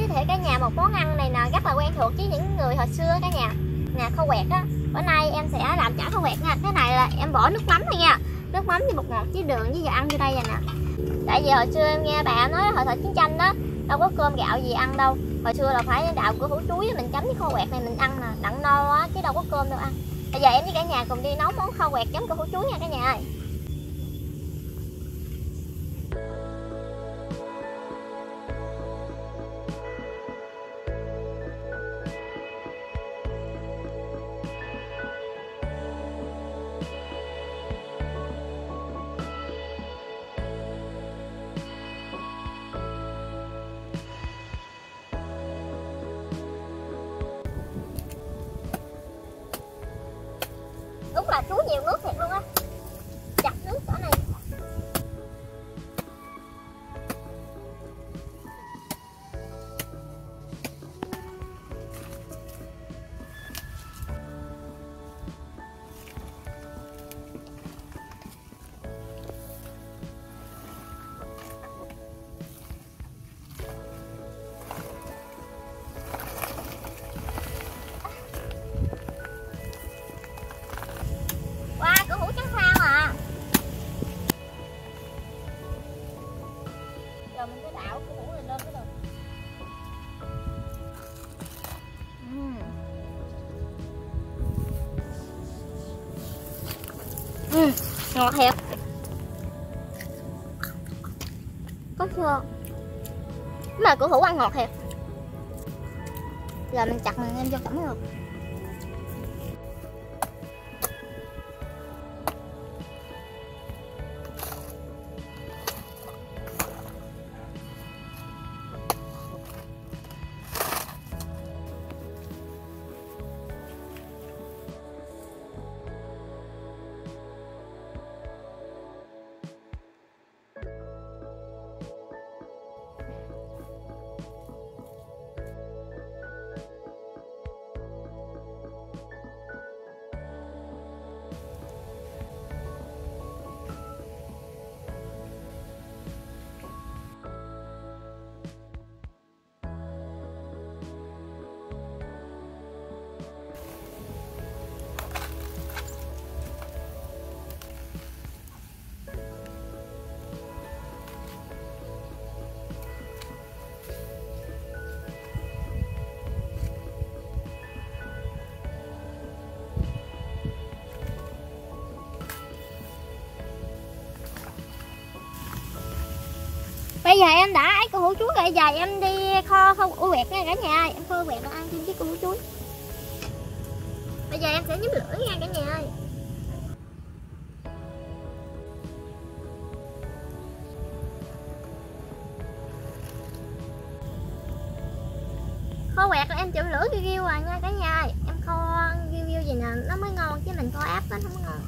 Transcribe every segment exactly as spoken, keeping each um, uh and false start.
giới thiệu cả nhà một món ăn này nè rất là quen thuộc với những người hồi xưa cả nhà. Nè, kho quẹt á. Bữa nay em sẽ làm chả kho quẹt nha. Cái này là em bỏ nước mắm thôi nha. Nước mắm với bột ngọt với đường với dầu ăn vô đây rồi nè. Tại vì hồi xưa em nghe bà nói hồi thời chiến tranh đó, đâu có cơm gạo gì ăn đâu. Hồi xưa là phải đào củ hủ chuối mình chấm với kho quẹt này mình ăn nè, đặng no á chứ đâu có cơm đâu ăn. Bây giờ em với cả nhà cùng đi nấu món kho quẹt chấm củ hủ chuối nha cả nhà ơi. Đúng là chú nhiều nước thiệt luôn á. Chặt nước chỗ này. Rồi mình sẽ đảo cái hũ này lên cái đồ. Uhm. Uhm, ngọt thiệt. Có chưa? Mà củ hũ ăn ngọt thiệt. Giờ mình chặt mình em cho cẩm được. Bây giờ em đã ấy củ hủ chuối rồi, giờ em đi kho kho ủ quẹt nha cả nhà ơi. Em kho quẹt và ăn thêm với củ hủ chuối. Bây giờ em sẽ nhúng lửa nha cả nhà ơi. Kho quẹt là em chịu lửa kêu kêu rồi nha cả nhà ơi. Em kho kêu kêu gì nè nó mới ngon chứ mình kho áp nó không ngon.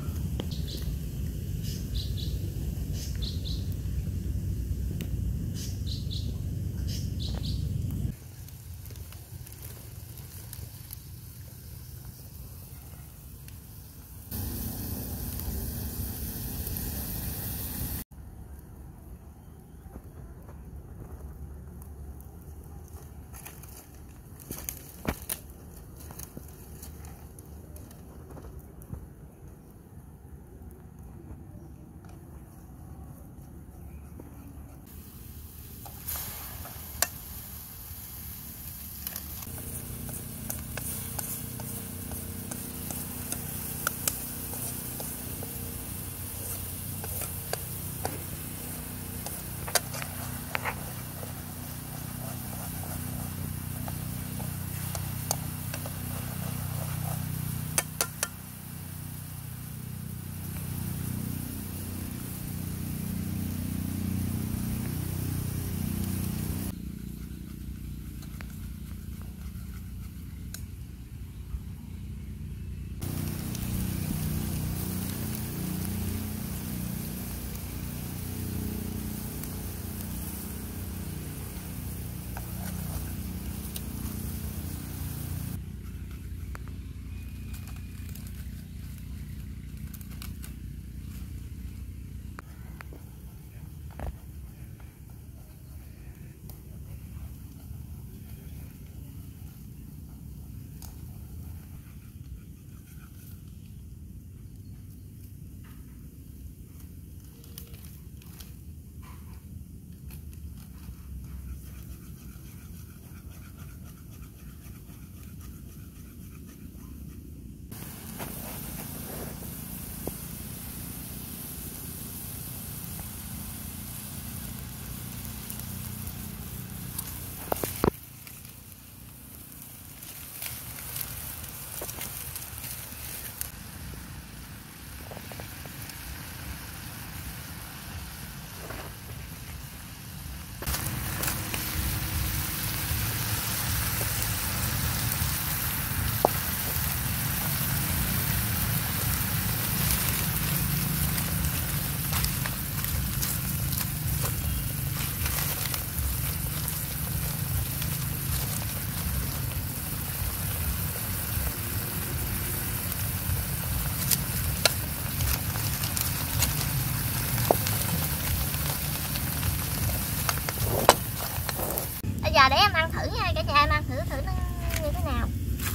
nhà em ăn thử thử nó như thế nào.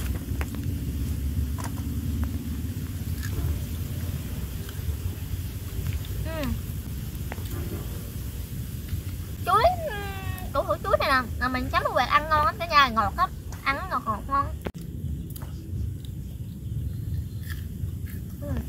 uhm. Chuối, củ hủ chuối này nè là mình chấm quẹt ăn ngon lắm cả nhà, ngọt lắm, ăn nó ngọt ngọt ngon. uhm.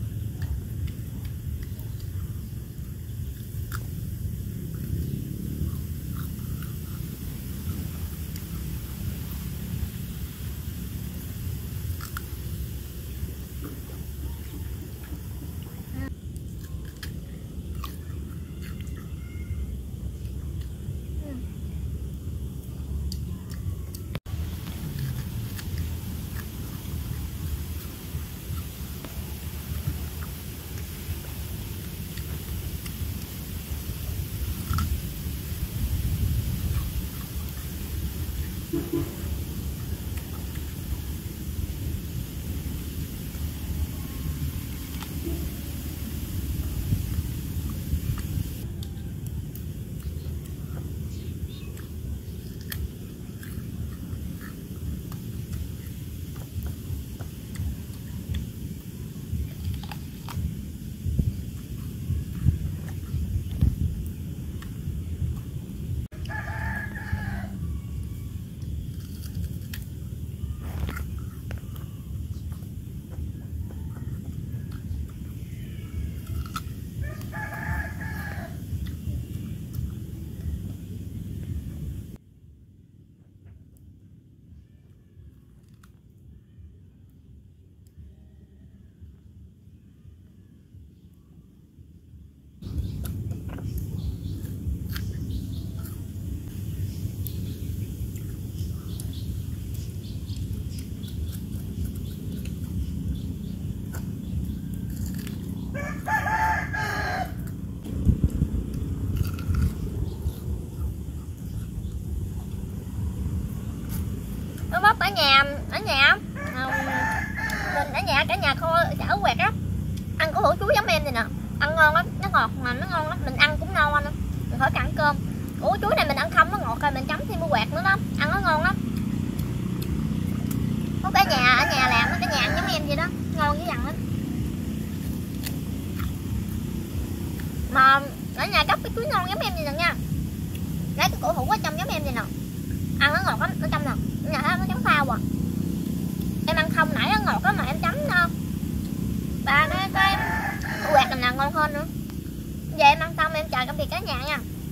Bắp ở nhà ở nhà mình ở nhà cả nhà kho chả quẹt á, ăn có hủ chuối giống em vậy nè, ăn ngon lắm, nó ngọt mà nó ngon lắm, mình ăn cũng no nữa, mình khỏi ăn cơm. Hủ chuối này mình ăn không nó ngọt rồi mình chấm thêm mua quẹt nữa đó, ăn nó ngon lắm. Có cả nhà ở nhà làm nó, cả nhà ăn giống em vậy đó, ngon dữ dằn lắm. Mà ở nhà gấp cái chuối ngon giống em vậy nè nha, lấy cái củ hủ ở trong giống em vậy nè, ăn nó ngọt lắm, nó trong nè, nhà thấy nó chấm phao à. Em ăn không nãy nó ngọt đó mà em chấm không. Ba cái cái quẹt này là ngon hơn nữa. Giờ em ăn xong em chào tạm biệt cả nhà nha.